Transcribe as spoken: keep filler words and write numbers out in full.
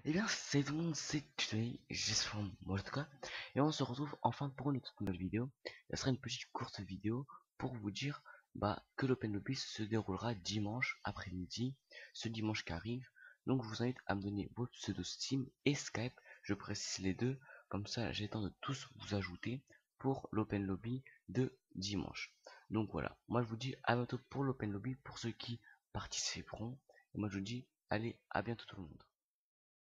Et bien, c'est tout le monde, c'est Today, j'espère moi en tout cas. Et on se retrouve enfin pour une toute nouvelle vidéo. Ce sera une petite courte vidéo pour vous dire bah, que l'Open Lobby se déroulera dimanche après-midi, ce dimanche qui arrive. Donc je vous invite à me donner votre pseudo Steam et Skype, je précise les deux, comme ça j'ai le temps de tous vous ajouter pour l'Open Lobby de dimanche. Donc voilà, moi je vous dis à bientôt pour l'Open Lobby, pour ceux qui participeront. Et moi je vous dis, allez, à bientôt tout le monde.